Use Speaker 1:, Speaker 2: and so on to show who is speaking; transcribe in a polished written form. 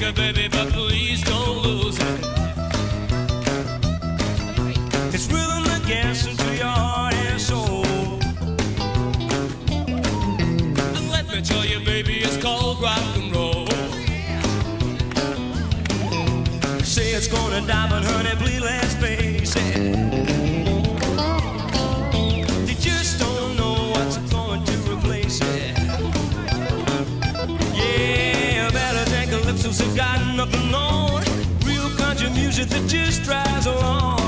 Speaker 1: it, baby, but please don't lose it. It's rhythm that gets into your heart and soul. And let me tell you, baby, it's called rock and roll. Say it's gonna die, but honey, please let's face it. They just don't know what's going to replace it. Yeah, better take a lip, so got nothing on. Real country music that just drives along.